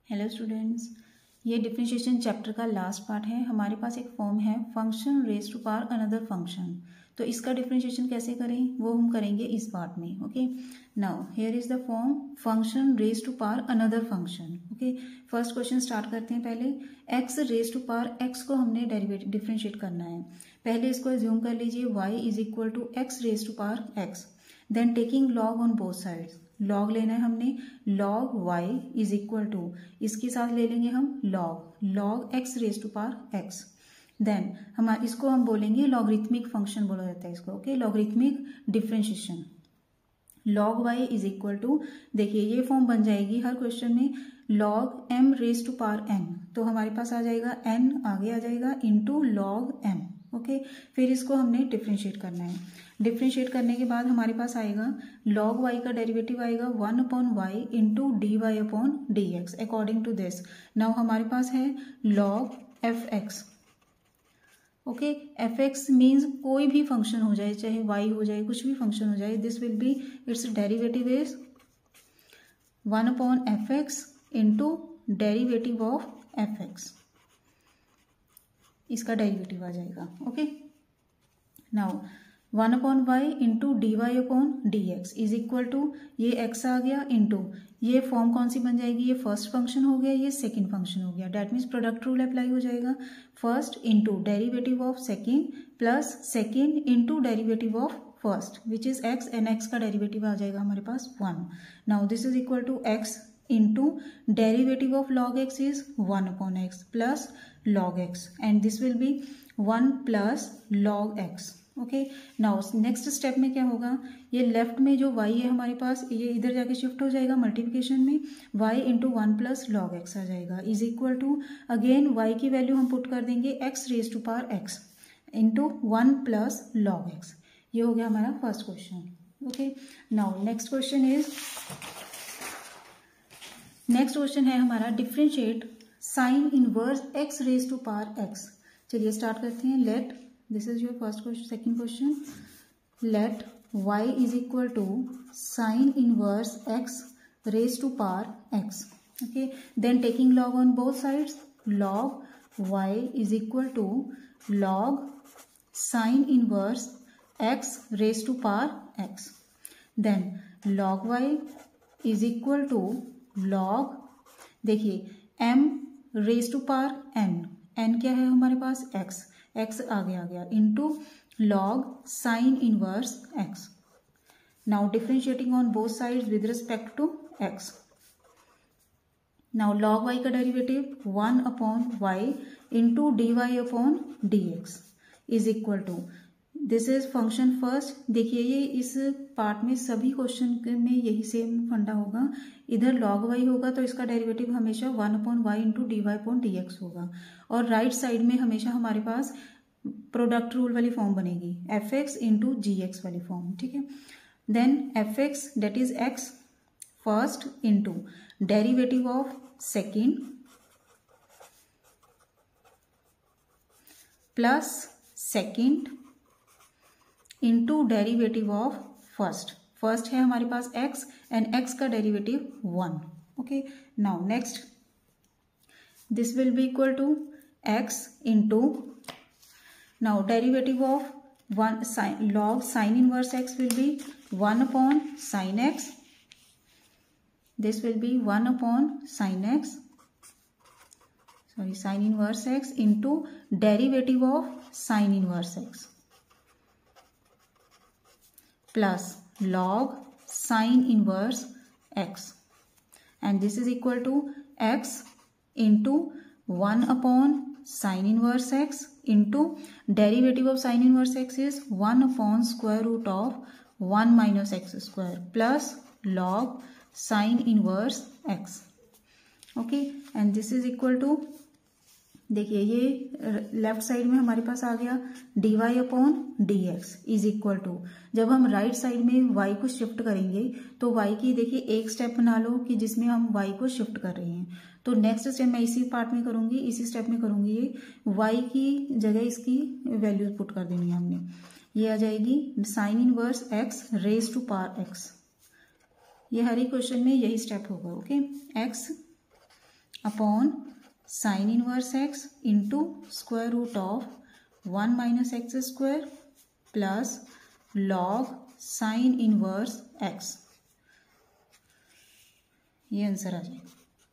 Hello students, ये differentiation chapter का last part है। हमारे पास एक फॉर्म है function raise to power another function. तो इसका डिफरेंशिएशन कैसे करें वो हम करेंगे इस पार्ट में। Okay, now here is the form function raise to power another function. Okay, first question start करते हैं। पहले x raise to power x को हमने डेरिवेटिव डिफरेंशिएट करना है। पहले इसको एज्यूम कर लीजिए y is equal to x raise to power x, then taking log on both sides. Log लेना है हमने, log y is equal to, इसके साथ ले लेंगे हम log x raise to power x. Then इसको हम बोलेंगे लॉगरिथमिक फंक्शन बोला जाता है इसको। Okay, logarithmic differentiation. Log y is equal to, देखिए ये फॉर्म बन जाएगी हर क्वेश्चन में, log m raise to power n। तो हमारे पास आ जाएगा n आगे आ जाएगा इंटू लॉग m। ओके, फिर इसको हमने डिफरेंशिएट करना है। डिफरेंशिएट करने के बाद हमारे पास आएगा log y का डेरिवेटिव आएगा 1/y into d y upon d x according to this. Now हमारे पास है log fx। Okay, fx means कोई भी फंक्शन हो जाए, चाहे y हो जाए, कुछ भी फंक्शन हो जाए, this will be its derivative is 1/fx into derivative of fx, इसका डेरिवेटिव आ जाएगा। Okay, now 1/y into d y upon d x is equal to, ये x आ गया इंटू ये फॉर्म कौन सी बन जाएगी, ये फर्स्ट फंक्शन हो गया, ये सेकंड फंक्शन हो गया। That means product rule apply हो जाएगा। First into derivative of second plus second into derivative of first which is x, and x का डेरिवेटिव आ जाएगा हमारे पास 1। Now this is equal to x into derivative of log x is 1/x plus log x, and this will be 1 plus log x। Okay, now next step में क्या होगा, ये left में जो y है हमारे पास, ये इधर जाके शिफ्ट हो जाएगा मल्टीप्लिकेशन में, y into 1 plus log x आ जाएगा is equal to, again y की वैल्यू हम पुट कर देंगे x raise to power x into 1 plus log x. ये हो गया हमारा first question. Okay, now next question है हमारा differentiate sine inverse x raise to power x। चलिए स्टार्ट करते हैं। Let, this is your first question, second question, let y is equal to sine inverse x raised to power x. Okay, then taking log on both sides, log y is equal to log sine inverse x raised to power x. Then log y is equal to log, देखिए m raised to power n, n क्या है हमारे पास x, x आगे आ गया into log sine inverse x। Now differentiating on both sides with respect to x। Now log y का derivative 1/y into d y upon d x is equal to, this is function first. देखिए ये इस part में सभी question में यही same फंडा होगा, इधर log y होगा तो इसका डेरिवेटिव हमेशा 1/y into d y upon d x होगा, और राइट साइड में हमेशा हमारे पास प्रोडक्ट रूल वाली फॉर्म बनेगी fx इंटू जी एक्स वाली फॉर्म। ठीक है, then fx that is x first into derivative of second plus second into derivative of first. First है हमारे पास x एंड x का derivative 1। Okay, now next this will be equal to x into, now derivative of log sin inverse x will be 1 sin x, this will be 1 sin x, sorry sin inverse x into derivative of sin inverse x plus log sin inverse x, and this is equal to x into 1 sin inverse x into derivative of sin inverse x is 1 square root of 1 minus x square plus log sin inverse x. Okay, and this is equal to, देखिए ये left side में हमारे पास आ गया d y upon d x is equal to, जब हम right side में y को शिफ्ट करेंगे तो y की देखिए एक स्टेप बना लो कि जिसमें हम y को शिफ्ट कर रहे हैं, तो नेक्स्ट स्टेप मैं इसी पार्ट में करूंगी, इसी स्टेप में करूंगी, ये y की जगह इसकी वैल्यू पुट कर देनी है हमने, ये आ जाएगी sine inverse x raise to power x। ये हर एक क्वेश्चन में यही स्टेप होगा। Okay, x upon sine inverse x into square root of 1 minus x square plus log sine inverse x. ये आंसर आ जाएगा।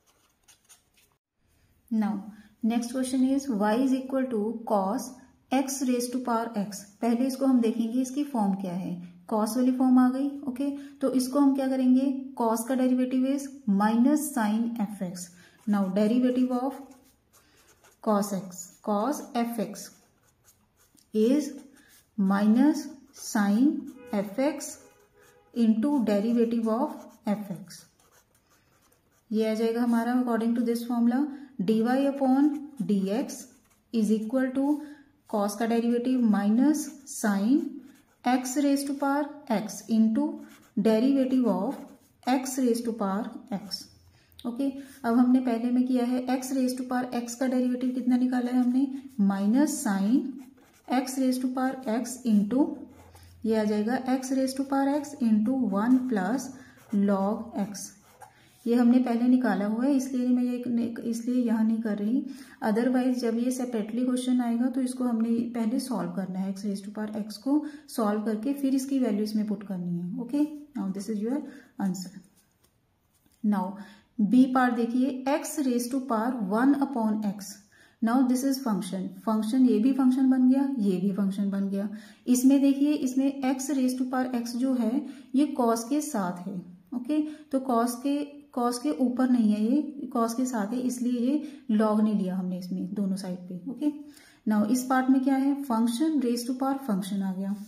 Now next question is y is equal to cos x raise to power x। पहले इसको हम देखेंगे इसकी form क्या है। कॉस वाली फॉर्म आ गई, ओके। तो इसको हम क्या करेंगे, कॉस का derivative is minus sine f x. Now derivative of cos x, cos f x is minus sine f x into derivative of f x. ये आ जाएगा हमारा according to this formula dy upon d x is equal to cos का derivative minus sine x raise to power x into derivative of x raise to power x. Okay, अब हमने पहले में किया है x raise to power x का derivative कितना निकाला है हमने, minus sine x raise to power x into ये आ जाएगा x raise to power x into 1 plus log x. ये हमने पहले निकाला हुआ है, इसलिए मैं ये इसलिए यहाँ नहीं कर रही। अदरवाइज जब ये सेपरेटली क्वेश्चन आएगा तो इसको हमने पहले सॉल्व करना है, x raise to power x को सॉल्व करके फिर इसकी वैल्यू इसमें पुट करनी है। Okay, now this is your answer. Now b part देखिए, x raise to power 1 upon x. Now this is function, function ये भी फंक्शन बन गया, ये भी फंक्शन बन गया। इसमें देखिए, इसमें x raise to power x जो है ये कॉस के साथ है। ओके, तो कॉस के ऊपर नहीं है, ये कॉस के साथ है, इसलिए ये लॉग नहीं लिया हमने इसमें दोनों साइड पे। ओके, नाउ इस पार्ट में क्या है, function raise to power function आ गया,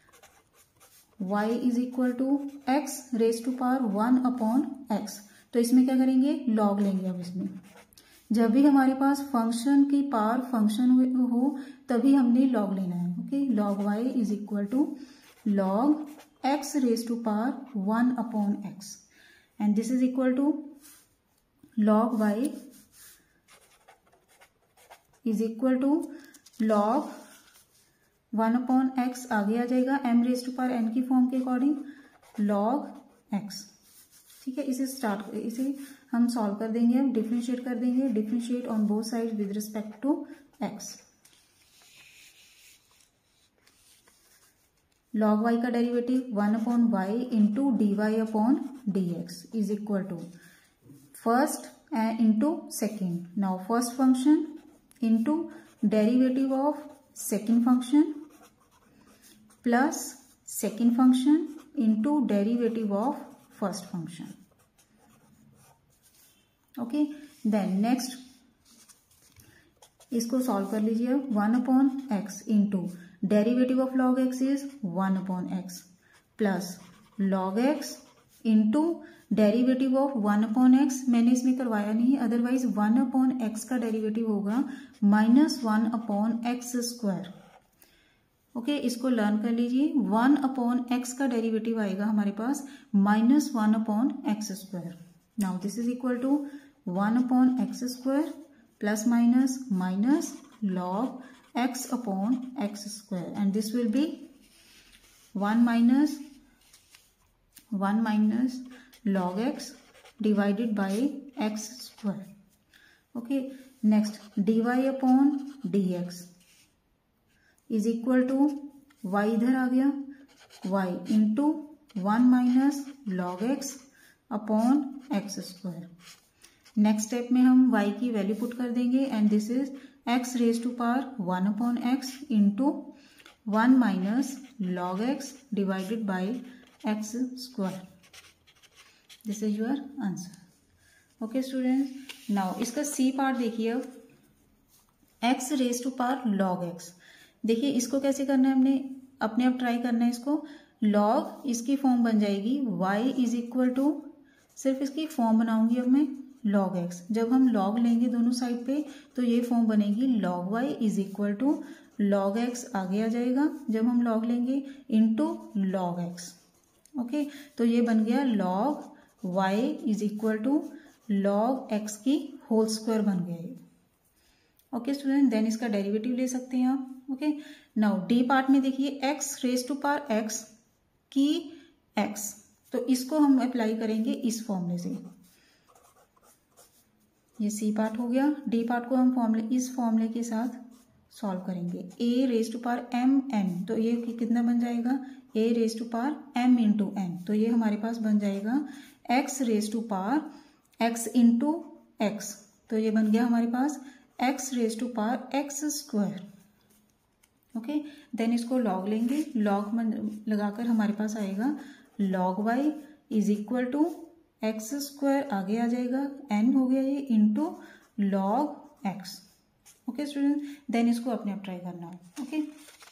y is equal to x raise to power 1 upon x. तो इसमें क्या करेंगे, लॉग लेंगे। अब इसमें जब भी हमारे पास फंक्शन की पावर फंक्शन हो तभी हमने लॉग लेना है। Okay, log y is equal to log x raise to power 1 upon x and this is equal to log y is equal to log 1 upon x आगे आ जाएगा m raise to power n की form के according log x। ठीक है, इसे हम solve कर देंगे, हम डिफरेंशिएट कर देंगे, differentiate on both side with respect to x। log y का derivative 1 upon y into d y upon d x is equal to first into second. Now first function into derivative of second function plus second function into derivative of first function. Okay, then next इसको solve कर लीजिए। 1 upon x into derivative of log x is 1 upon x plus log x into derivative of 1 upon x. मैंने इसमें करवाया नहीं, otherwise 1 upon x का derivative होगा minus 1 upon x square. Okay, इसको लर्न कर लीजिए। 1 अपॉन एक्स का डेरिवेटिव आएगा हमारे पास minus 1 upon x square. Now this is equal to 1 upon x square plus minus minus log x upon x square and this will be 1 minus log x divided by x square. Okay, next dy upon dx is equal to y इधर आ गया, y into 1 minus log x upon x square। Next step में हम y की value put कर देंगे and this is x raise to power 1 upon x into 1 minus log x divided by x square. This is your answer. Okay students, now इसका c part देखिए, x raise to power log x. देखिए इसको कैसे करना है, हमने अपने आप ट्राई करना है इसको। लॉग इसकी फॉर्म बन जाएगी y इज इक्वल टू, सिर्फ इसकी फॉर्म बनाऊंगी अब मैं, log x। जब हम log लेंगे दोनों साइड पे तो ये फॉर्म बनेगी log y is equal to log x आगे आ जाएगा जब हम log लेंगे इंटू log x। ओके, तो ये बन गया log y is equal to log x की होल स्क्वायर बन गया ये। ओके स्टूडेंट, देन इसका डेरिवेटिव ले सकते हैं आप। ओके, नाउ डी पार्ट में देखिए x raise to power x की x, तो इसको हम अप्लाई करेंगे इस फॉर्मूले से। ये सी पार्ट हो गया। डी पार्ट को हम इस फॉर्मूले के साथ सॉल्व करेंगे। A raise to power m n, तो ये कितना बन जाएगा, a raise to power m into n, तो ये हमारे पास बन जाएगा x raise to power x into x, तो ये बन गया हमारे पास x raise to power x square. Okay, then इसको लॉग लेंगे, लॉग लगाकर हमारे पास आएगा log y is equal to x square, आगे आ जाएगा एन हो गया ये into log x. Okay student, then इसको अपने आप ट्राई करना है। Okay,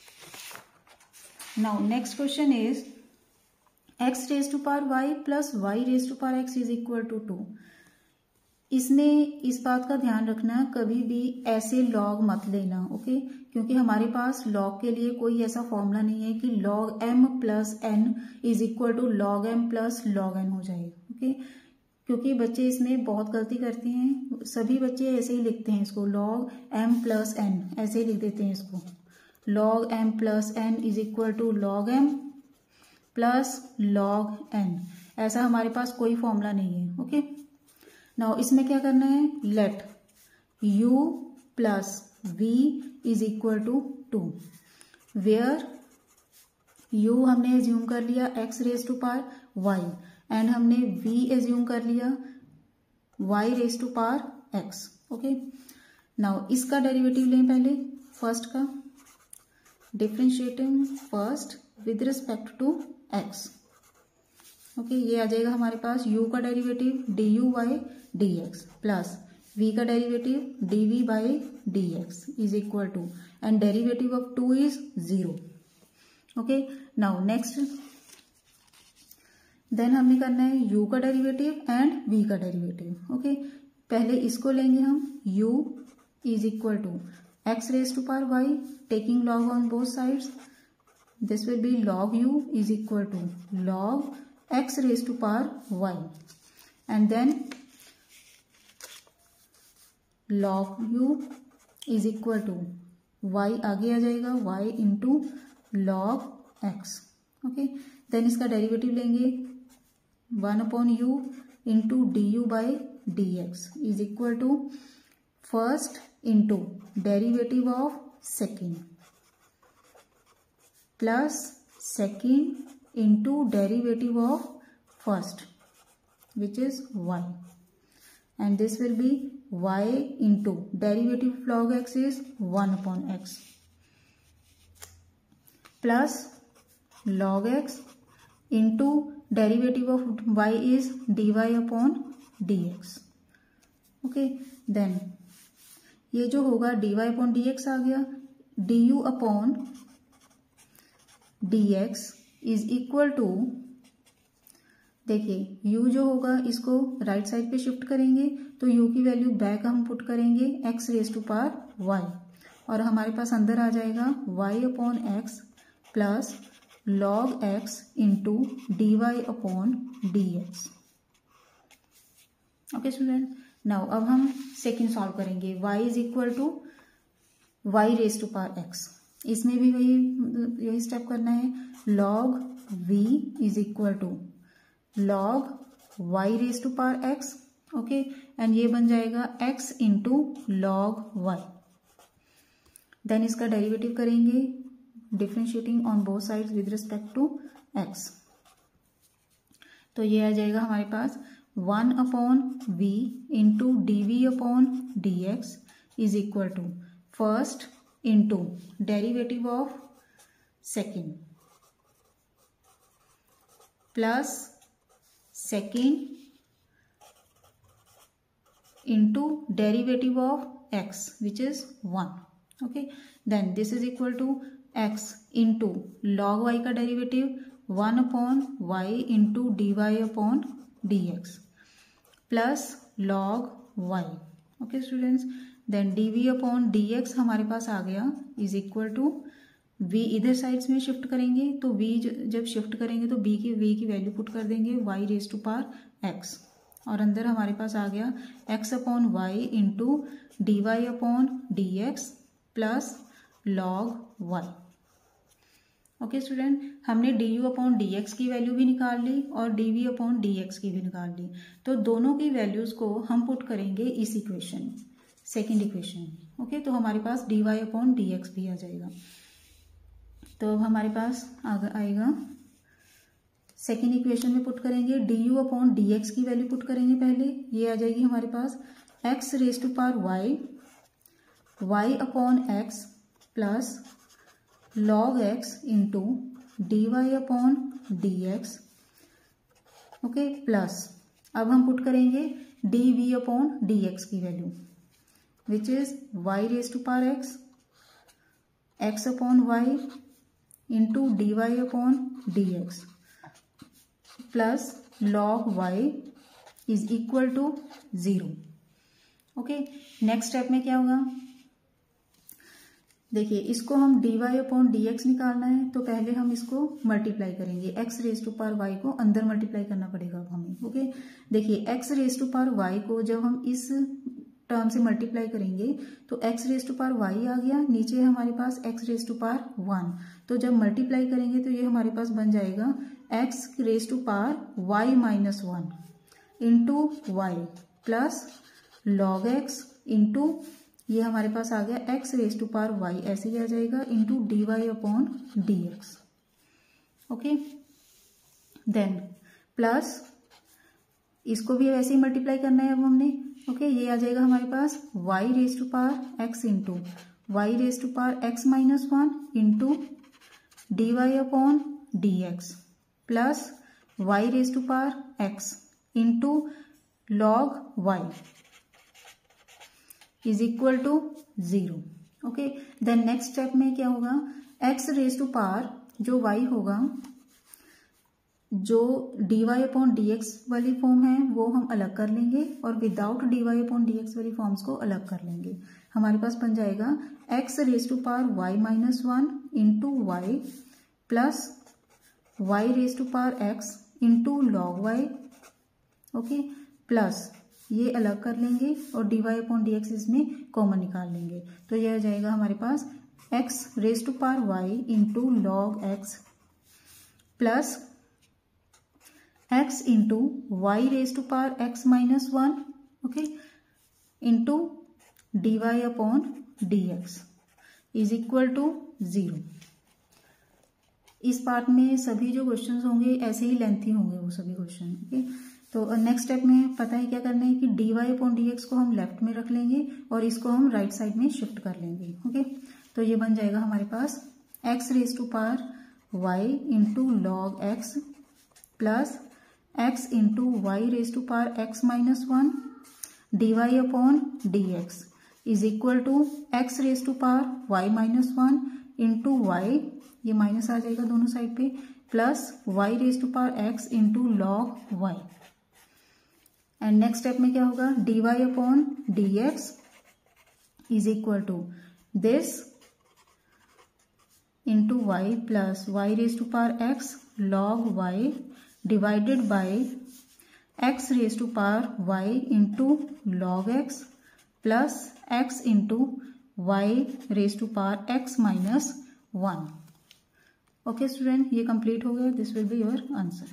now next question is x raise to power y plus y raise to power x is equal to 2। इसमें इस बात का ध्यान रखना, कभी भी ऐसे लॉग मत लेना। ओके, क्योंकि हमारे पास लॉग के लिए कोई ऐसा फॉर्मूला नहीं है कि log m plus n is equal to log m plus log n हो जाएगा। ओके, क्योंकि बच्चे इसमें बहुत गलती करते हैं, सभी बच्चे ऐसे ही लिखते हैं इसको, लॉग एम प्लस एन ऐसे ही लिख देते हैं इसको, log m plus n is equal to log m plus log n, ऐसा हमारे पास कोई फॉर्मूला नहीं है। ओके, नाउ इसमें क्या करना है, let u plus v is equal to 2, where u हमने एज्यूम कर लिया x raise to power y and हमने v एज्यूम कर लिया y raise to power x। Okay, now इसका डेरिवेटिव लें पहले, फर्स्ट का differentiating first with respect to x। Okay, ये आ जाएगा हमारे पास u का derivative du by dx plus v का derivative dv by dx is equal to, and derivative of 2 is 0। Okay, now next then हमने करना है u का डेरिवेटिव एंड v का डेरिवेटिव। ओके, पहले इसको लेंगे हम, u is equal to x raise to power y taking log on both sides, this will be log u is equal to log x raise to power y, and then log u is equal to y, आगे आ जाएगा y into log x। Okay, then इसका derivative लेंगे 1 upon u into du by dx is equal to first into derivative of second plus second into derivative of first which is y, and this will be y into derivative of log x is 1 upon x plus log x into derivative of y is dy upon dx। okay, then ये जो होगा dy upon dx आ गया, du upon dx is equal to, देखिए u जो होगा इसको right side पे shift करेंगे तो u की वैल्यू बैक हम पुट करेंगे x raise to power y, और हमारे पास अंदर आ जाएगा y upon x plus log x into d y upon d x. Okay student, now अब हम सेकेंड सॉल्व करेंगे, y is equal to y raise to power x, इसमें भी यही स्टेप करना है, log v is equal to log y raise to power x। Okay, and ये बन जाएगा x into log y, then इसका डेरिवेटिव करेंगे differentiating on both sides with respect to x, तो ये आ जाएगा हमारे पास 1 upon v into d v upon d x is equal to first into derivative of second plus second into derivative of x which is 1। okay, then this is equal to x into log y का derivative 1 upon y into dy upon dx plus log y। okay students, then dv upon dx हमारे पास आ गया is equal to v, इधर sides में shift करेंगे तो v जब शिफ्ट करेंगे तो v की वैल्यू पुट कर देंगे y raise to power x, और अंदर हमारे पास आ गया x upon y into d y upon d x plus log y. Okay student, हमने d u upon d x की वैल्यू भी निकाल ली और d v upon d x की भी निकाल ली। तो दोनों की वैल्यूज को हम पुट करेंगे इस इक्वेशन, सेकेंड इक्वेशन में। ओके, तो हमारे पास d y upon d x भी आ जाएगा। तो अब हमारे पास आएगा सेकेंड इक्वेशन में पुट करेंगे d u upon d x की वैल्यू पुट करेंगे पहले। ये आ जाएगी हमारे पास x raise to power y, y upon x plus log x into d y upon d x. Okay, plus अब हम पुट करेंगे d v upon d x की value which is y raise to power x, x upon y into d y upon d x plus log y is equal to 0। Okay, next step में क्या होगा, देखिए इसको हम d y upon d x निकालना है, तो पहले हम इसको मल्टीप्लाई करेंगे। X raise to power y को अंदर मल्टीप्लाई करना पड़ेगा हमें। ओके, देखिए x raise to power y को जब हम इस टर्म से मल्टीप्लाई करेंगे तो x raise to power y आ गया, नीचे हमारे पास एक्स रेज टू पावर 1। तो जब मल्टीप्लाई करेंगे तो ये हमारे पास बन जाएगा x raise to power y minus 1 into y plus log x into ये हमारे पास आ गया x raise to power y, ऐसे ही आ जाएगा into d y upon d x. Okay, then plus इसको भी ऐसे ही मल्टीप्लाई करना है अब हमने। ओके, ये आ जाएगा हमारे पास y raise to power x into y raise to power x minus 1 into d y upon d x plus y raise to power x into log y is equal to 0। Okay, then next step में क्या होगा, x raise to power जो y होगा, जो d y upon d x वाली form है वो हम अलग कर लेंगे और without d y upon d x वाली फॉर्म्स को अलग कर लेंगे। हमारे पास बन जाएगा x raise to power y minus 1 into y plus y raise to power x into log y. Okay, plus ये अलग कर लेंगे और d y upon d x इसमें कॉमन निकाल लेंगे। तो यह आ जाएगा हमारे पास x raise to power y into log x plus x into y raise to power x minus 1 okay into d y upon d x is equal to 0। इस पार्ट में सभी जो क्वेश्चंस होंगे ऐसे ही लेंथी होंगे वो सभी क्वेश्चन। ओके, तो नेक्स्ट स्टेप में पता है क्या करना है कि d y upon d x को हम लेफ्ट में रख लेंगे और इसको हम राइट साइड में शिफ्ट कर लेंगे। ओके, तो ये बन जाएगा हमारे पास x raise to power y into log x plus x into y raise to power x minus 1 d y upon d x is equal to x raise to power y minus 1 into y, ये minus आ जाएगा दोनों side पे, plus y raise to power x into log y. And next step में क्या होगा, d y upon d x is equal to this into y plus y raise to power x log y divided by x raise to power y into log x plus x into y raise to power x minus 1। Okay student, ये complete हो गया। This will be your answer.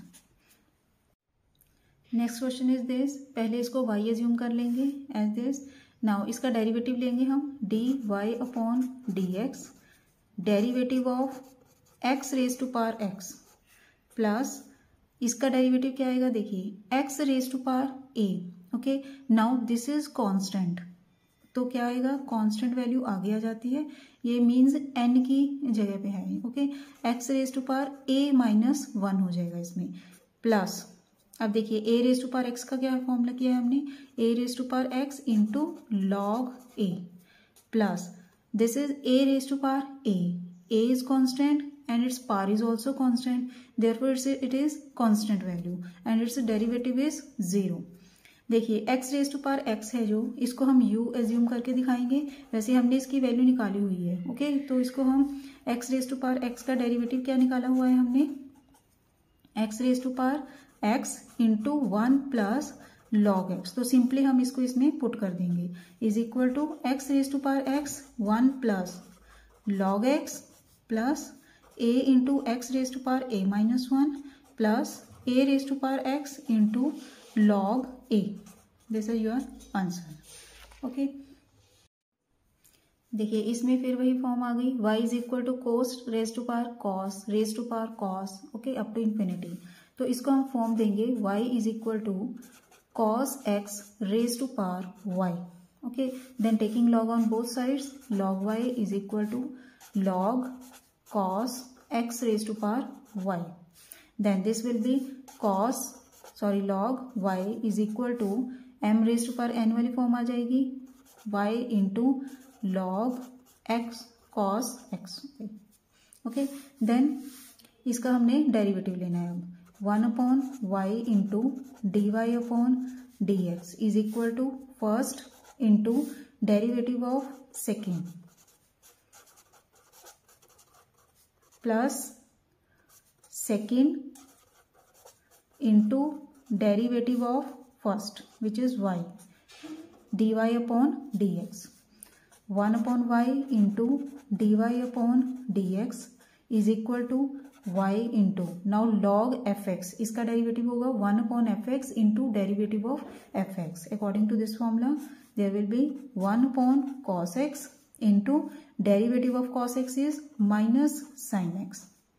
Next question is this, पहले इसको y assume कर लेंगे as this. Now इसका derivative लेंगे हम d y upon d x, derivative of x raise to power x plus इसका डेरिवेटिव क्या आएगा, देखिए x raise to power a. Okay, now this is constant, तो क्या आएगा, कांस्टेंट वैल्यू आगे आ जाती है, ये मीन्स n की जगह पे है। Okay, x raise to power a minus 1 हो जाएगा इसमें, प्लस अब देखिए a raise to power x का क्या फॉर्मूला किया है हमने, a raise to power x into log a plus this is a raise to power a is constant and its power is also constant, therefore it is constant value and it's derivative is 0। देखिए x raise to power x है जो, इसको हम u assume करके दिखाएंगे, वैसे हमने इसकी वैल्यू निकाली हुई है। ओके, तो इसको हम x raise to power x का डेरिवेटिव क्या निकाला हुआ है हमने, x raise to power x into 1 plus log x, तो सिंपली हम इसको इसमें पुट कर देंगे is equal to x raise to power x 1 plus log x plus a into x raised to power a minus 1 plus a raised to power x into log a. This is your answer. Okay, देखिए इसमें फिर वही form आ गई, y is equal to cos raise to power cos raise to power cos, okay, up to infinity. तो इसको हम form देंगे y is equal to cos x raise to power y, okay. Then taking log on both sides, log y is equal to log cos x raise to power y। Then this will be log y is equal to m raise to power n वाली form आ जाएगी, y into log x cos x, okay. Then इसका हमने derivative लेना है अब, 1 upon y into d y upon d x is equal to first into derivative of second plus second into derivative of first which is y dy upon dx, 1 upon y into dy upon dx is equal to y into now log fx, इसका derivative होगा 1 upon fx into derivative of fx। According to this formula there will be 1 upon cos x into derivative of cos x is minus sin x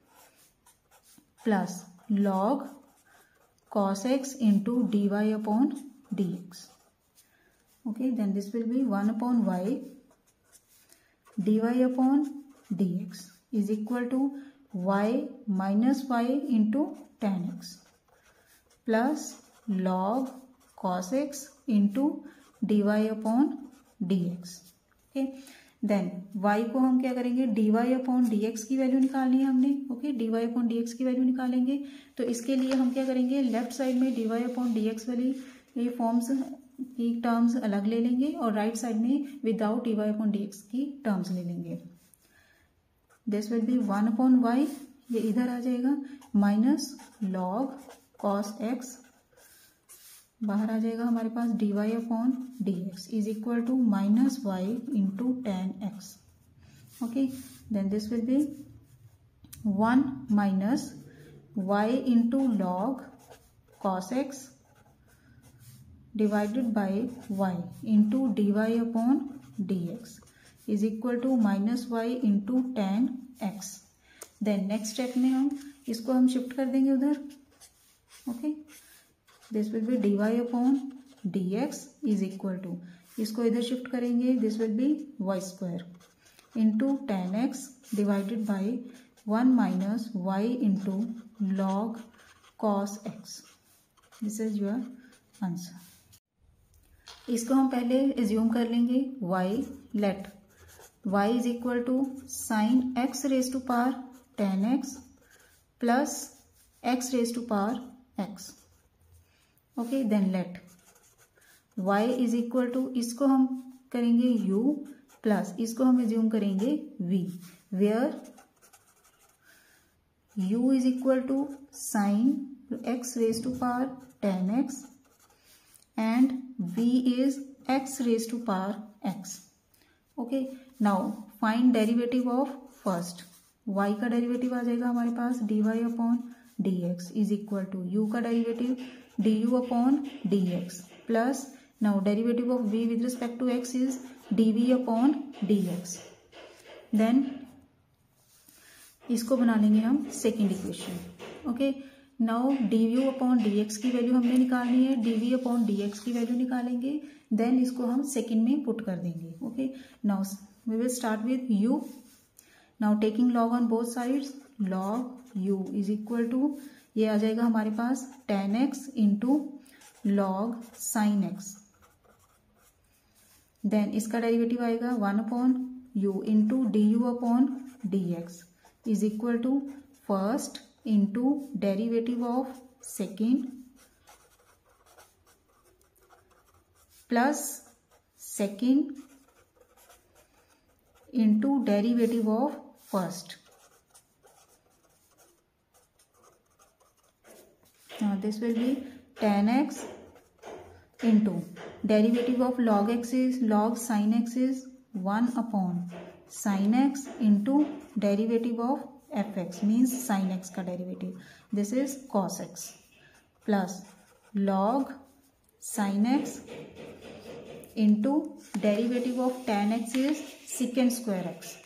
plus log cos x into dy upon dx, okay, then this will be 1 upon y dy upon dx is equal to y minus y into tan x plus log cos x into dy upon dx, okay। Then y को हम क्या करेंगे, dy upon dx की value निकालनी है हमने, okay, dy upon dx की value निकालेंगे। तो इसके लिए हम क्या करेंगे, लेफ्ट साइड में dy अपॉन dx वाली ये फॉर्म्स की टर्म्स अलग ले लेंगे और राइट साइड में विदाउट dy अपॉन dx की टर्म्स ले लेंगे। This will be 1 upon y, ये इधर आ जाएगा, माइनस लॉग cos x, बाहर आ जाएगा हमारे पास dy upon dx is equal to minus y into tan x, okay. Then this will be 1 minus y into log cos x divided by y into dy upon dx is equal to minus y into tan x। then next step में हम इसको हम shift कर देंगे उधर, okay. This will be dy upon dx is equal to, इसको इधर shift करेंगे, this will be y square into tan x divided by 1 minus y into log cos x। This is your answer. इसको हम पहले assume कर लेंगे, y let y is equal to sine x raise to power tan x plus x raise to power x, okay. Then let y is equal to, इसको हम करेंगे u plus इसको हम एज्यूम करेंगे v, where u is equal to sine x raise to power tan x and v is x raised to power x, okay। now find derivative of first, y का derivative आ जाएगा हमारे पास dy upon dx is equal to u का derivative du upon dx plus now derivative of v with respect to x is dv upon dx। Then इसको बना लेंगे हम second equation, okay. Now dv upon dx की value हमने निकालनी है, dv upon dx की वैल्यू निकालेंगे, देन इसको हम सेकेंड में पुट कर देंगे, okay. Now we will start with u, now taking log on both sides, log u is equal to, ये आ जाएगा हमारे पास tan x into log sin x, then इसका डेरिवेटिव आएगा 1 upon u into du upon dx is equal to first into derivative of second plus second into derivative of first। now this will be tan x into derivative of log x is log sin x is 1 upon sin x into derivative of f x means sine x का derivative, this is cos x, plus log sine x into derivative of tan x is second square x.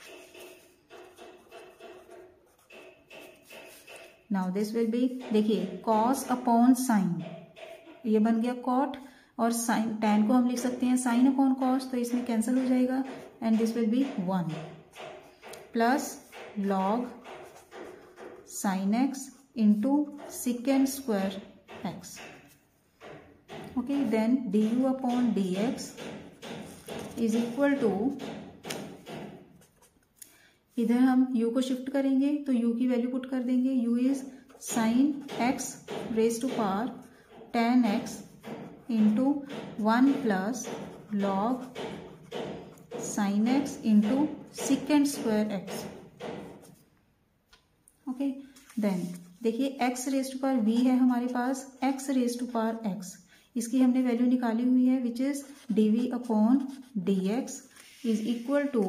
Now this will be, देखिए cos upon sine, ये बन गया cot, और sign tan को हम लिख सकते हैं साइन अपॉन कॉस, तो इसमें कैंसिल हो जाएगा and this will be 1 plus log sine x into second square x. Okay, then d u upon d x is equal to, इधर हम u को शिफ्ट करेंगे तो u की वैल्यू पुट कर देंगे. u is sine x raise to power tan x into 1 plus log sine x into second square x. Okay, then देखिए x raise to power v है हमारे पास, x raise to power x, इसकी हमने वैल्यू निकाली हुई है which is dv upon dx is equal to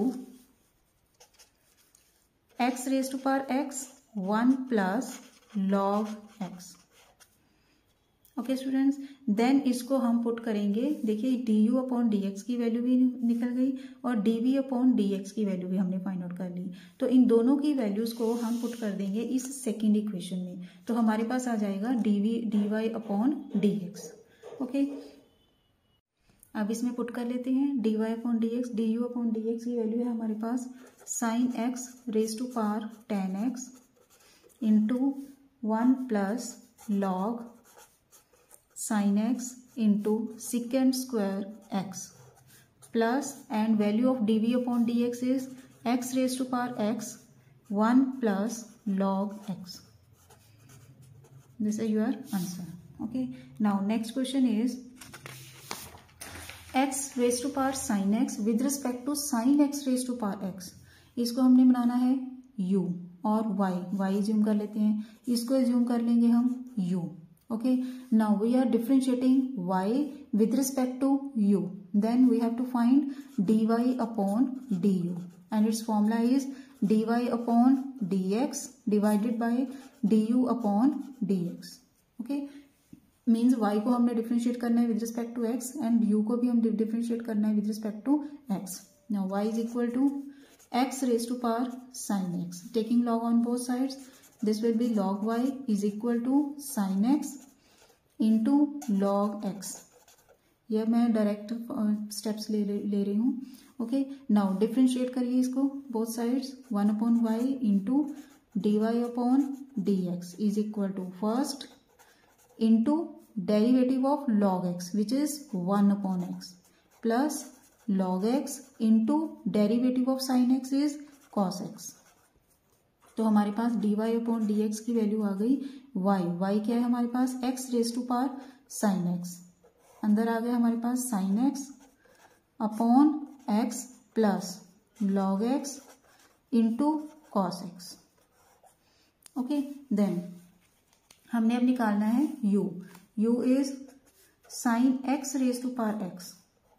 x raise to power x 1 plus log x. Okay students, then इसको हम पुट करेंगे, देखिए D u upon d x की वैल्यू भी निकल गई और d v upon d x की वैल्यू भी हमने फाइंड आउट कर ली. तो इन दोनों की वैल्यूज को हम पुट कर देंगे इस सेकेंड इक्वेशन में, तो हमारे पास आ जाएगा d v d y upon d x. Okay, अब इसमें पुट कर लेते हैं d y upon d x. D u upon d x की वैल्यू है हमारे पास sine x raise to power tan x into 1 plus log sine x into second square x plus and value of d v upon d x is x raise to power x 1 plus log x. This is your answer. Okay, now next question is x raise to power sine x with respect to sine x raise to power x. इसको हमने बनाना है u और y ज्यूम कर लेते हैं, इसको ज्यूम कर लेंगे हम u. Okay, now we are differentiating y with respect to u, then we have to find dy upon du and its formula is dy upon dx divided by du upon dx. Okay, means y को हमने differentiate करना है with respect to x and u को भी हम differentiate करना है with respect to x. Now y is equal to x raise to power sine x, taking log on both sides, this will be log y is equal to sin x into log x. यह मैं direct steps ले रही हूँ. Okay, now differentiate करिए इसको both sides, 1 upon y into d y upon d x is equal to first into derivative of log x which is 1 upon x plus log x into derivative of sine x is cos x. तो हमारे पास d y upon d x की value आ गई y क्या है हमारे पास x raise to power sine x, अंदर आ गया हमारे पास sine x upon x plus log x into cos x. Okay, then हमने अब निकालना है u is sine x raise to power x.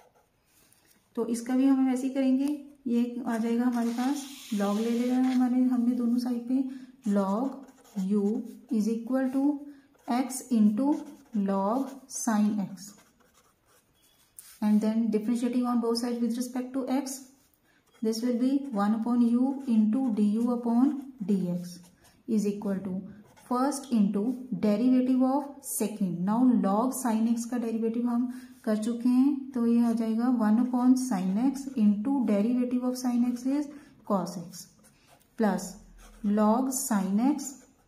तो इसका भी हम वैसे ही करेंगे, ये आ जाएगा हमारे पास log ले लेना है हमने दोनों साइड पे, log u is equal to x into log sine x and then differentiating on both side with respect to x, this will be 1 upon u into d u upon d x is equal to first into derivative of second. Now log sine x का derivative हम कर चुके हैं, तो ये आ जाएगा 1 upon sine x into derivative of sine x is cos x plus log sign x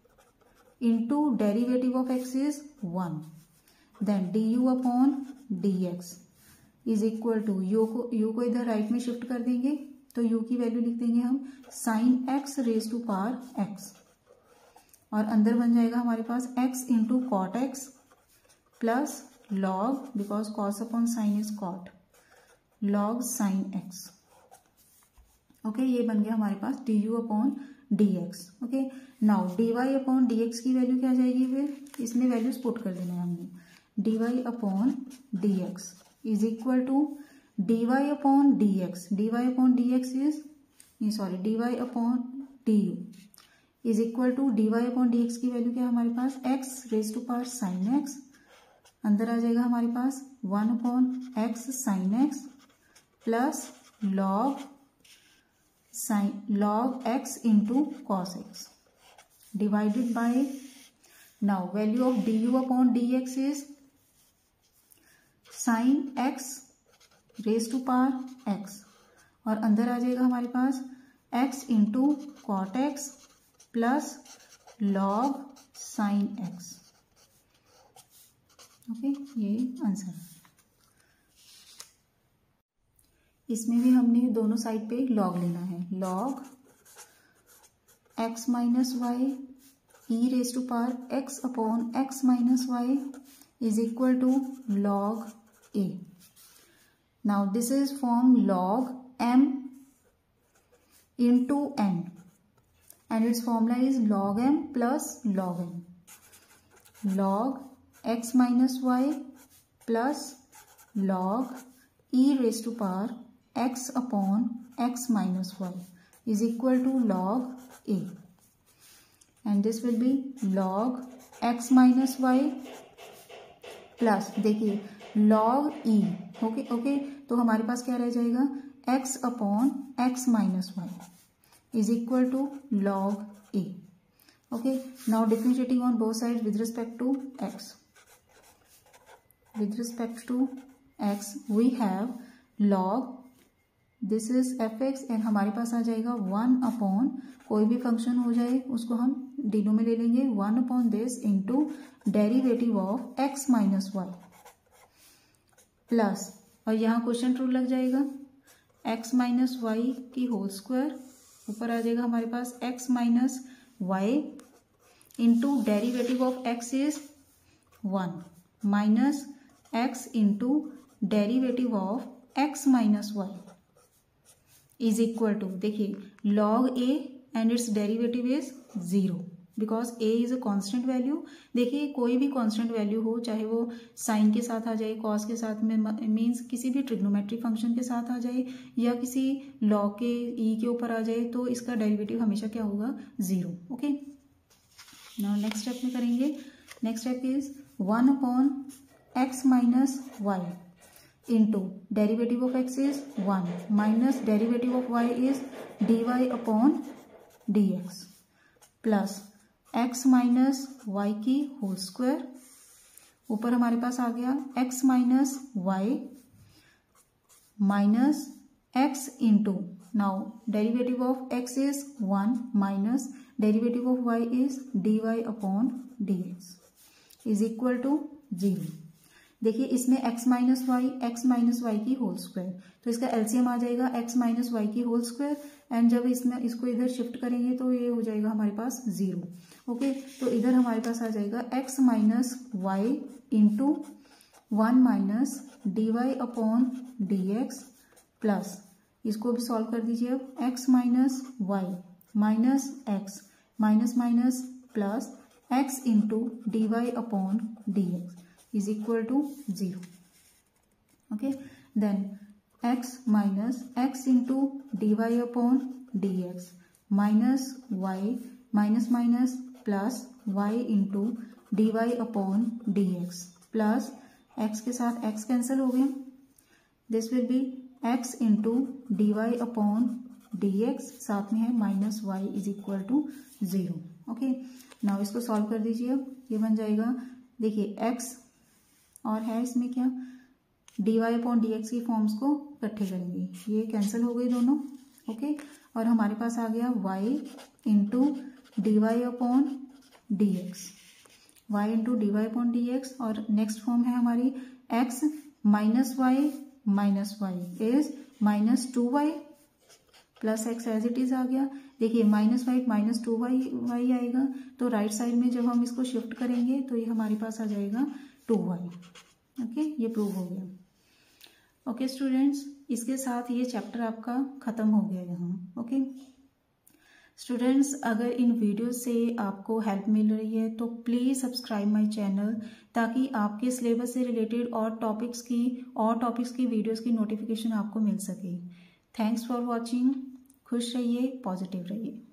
into derivative of x is 1, then d u upon d x is equal to u को इधर राइट में shift कर देंगे, तो u की value लिख देंगे हम sine x raise to power x और अंदर बन जाएगा हमारे पास x into cot x plus log because cos upon sine is cot log sine x. Okay, ये बन गया हमारे पास d u upon d x. Okay, now d y upon d x की वैल्यू क्या आ जाएगी, फिर इसमें वैल्यूज पुट कर देना है हमने. D y upon d x is equal to d y upon d x. D y upon d x is d y upon d u is equal to dy upon dx की value क्या है हमारे पास, x raise to power sine x, अंदर आ जाएगा हमारे पास 1 upon x sine x plus log x into cos x divided by, now value of du upon dx is sine x raise to power x, और अंदर आ जाएगा हमारे पास x into cot x plus log sine x। Okay, ये answer है। इसमें भी हमने दोनों साइड पे लॉग लेना है, log x minus y e raise to power x upon x minus y is equal to log a. Now this is form log m into n and its formula is log m plus log n. Log x minus y plus log e raised to power x upon x minus y is equal to log a, and this will be log x minus y plus, देखिए log e, okay, तो हमारे पास क्या रह जाएगा, x upon x minus y is equal to log a. Okay, now differentiating on both side with respect to x. With respect to x we have log, this is fx, and हमारे पास आ जाएगा 1 upon, कोई भी function हो जाए उसको हम डिनो में ले लेंगे, 1 upon this into derivative of x minus y plus, और यहाँ क्वेश्चन रूल लग जाएगा, x माइनस वाई की होल स्क्वायर, ऊपर आ जाएगा हमारे पास x minus y into derivative of x is 1 minus x into derivative of x minus y is equal to, देखिए log a and it's derivative is 0 because a is a constant value. देखिए कोई भी constant value हो, चाहे वो sign के साथ आ जाए, कॉस के साथ में, मीन्स किसी भी ट्रिग्नोमेट्रिक फंक्शन के साथ आ जाए, या किसी लॉग के e के ऊपर आ जाए, तो इसका डेरिवेटिव हमेशा क्या होगा, 0. ओके, नाउ नेक्स्ट स्टेप में करेंगे. Next step is 1 upon x minus y into derivative of x is 1 minus derivative of y is dy upon dx plus x minus y की होल स्क्वायर, ऊपर हमारे पास आ गया x minus y minus x into, now derivative of x is 1 minus derivative of y is dy upon dx is equal to 0. देखिए इसमें x minus y की whole square, तो इसका एलसीएम आ जाएगा x माइनस वाई की whole square, and जब इसमें इसको इधर शिफ्ट करेंगे तो ये हो जाएगा हमारे पास 0. ओके, तो इधर हमारे पास आ जाएगा x minus y into 1 minus d y upon d x plus, इसको भी सॉल्व कर दीजिए अब, x minus y minus x minus minus plus x into d y upon d x is equal to 0. Okay, then x minus x into dy upon dx minus y minus minus plus y into dy upon dx plus x के साथ x cancel हो गया, this will be x into dy upon dx, साथ में है minus y is equal to 0. Okay, now इसको solve कर दीजिए. अब ये बन जाएगा, देखिए x और है इसमें क्या, dy अपॉन dx की फॉर्म्स को इकट्ठे करेंगे, ये कैंसिल हो गई दोनों. ओके, और हमारे पास आ गया y into d y upon d x, y into d y upon d x, और नेक्स्ट फॉर्म है हमारी x minus y is minus 2y plus x as it is आ गया. देखिए माइनस वाई माइनस 2y आएगा, तो right side में जब हम इसको शिफ्ट करेंगे तो ये हमारे पास आ जाएगा 2y. ओके, ये प्रूव हो गया. ओके स्टूडेंट्स, इसके साथ ये चैप्टर आपका खत्म हो गया यहाँ. ओके स्टूडेंट्स, अगर इन वीडियो से आपको हेल्प मिल रही है तो प्लीज़ सब्सक्राइब माय चैनल, ताकि आपके सिलेबस से रिलेटेड और टॉपिक्स की वीडियोस की नोटिफिकेशन आपको मिल सके. Thanks for watching. खुश रहिए, पॉजिटिव रहिए.